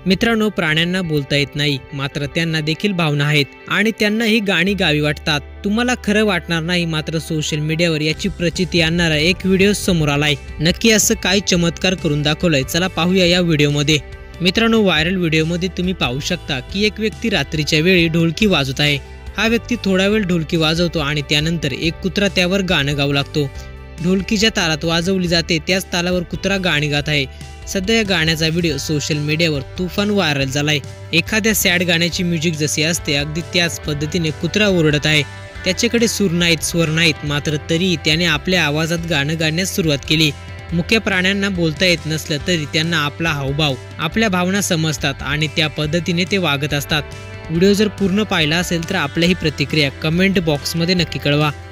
मित्रांनो, प्राण्यांना बोलता येत नाही, मात्र त्यांना देखील भावना आहेत आणि त्यांना ही गाणी गावी वाटतात। तुम्हाला खरं वाटणार नाही, मात्र सोशल मीडियावर याची प्रचिती आणणारा एक व्हिडिओ समोर आलाय। नक्की असं काय चमत्कार करून दाखवलाय, चला पाहूया या व्हिडिओमध्ये। मित्रांनो, व्हायरल व्हिडिओमध्ये तुम्ही पाहू शकता की एक व्यक्ती रात्रीच्या वेळी ढोलकी वाजवत आहे। हा व्यक्ती थोडा वेळ ढोलकी वाजवतो आणि त्यानंतर एक कुत्रा त्यावर गाणं गाऊ लागतो। ढोलकीच्या तालात वाजवली जाते त्याच तालावर कुत्रा गाणी गात आहे। सध्या या गाण्याचा व्हिडिओ सोशल मीडियावर तुफान व्हायरल झालाय। एखाद्या सॅड गाण्याची म्युझिक जशी असते अगदी त्याच पद्धतीने कुत्रा ओरडत आहे। त्याच्याकडे सूर नाहीत, स्वर नाहीत, मात्र तरी त्याने आपल्या आवाजात गाणं गाण्यास सुरुवात केली। मुख्य प्राण्यांना बोलता येत नसलं तरी त्यांना आपला हावभाव, आपल्या भावना समजतात आणि त्या पद्धतीने ते वागत असतात। व्हिडिओ जर पूर्ण पाहिला असेल तर आपल्याही प्रतिक्रिया कमेंट बॉक्समध्ये नक्की कळवा।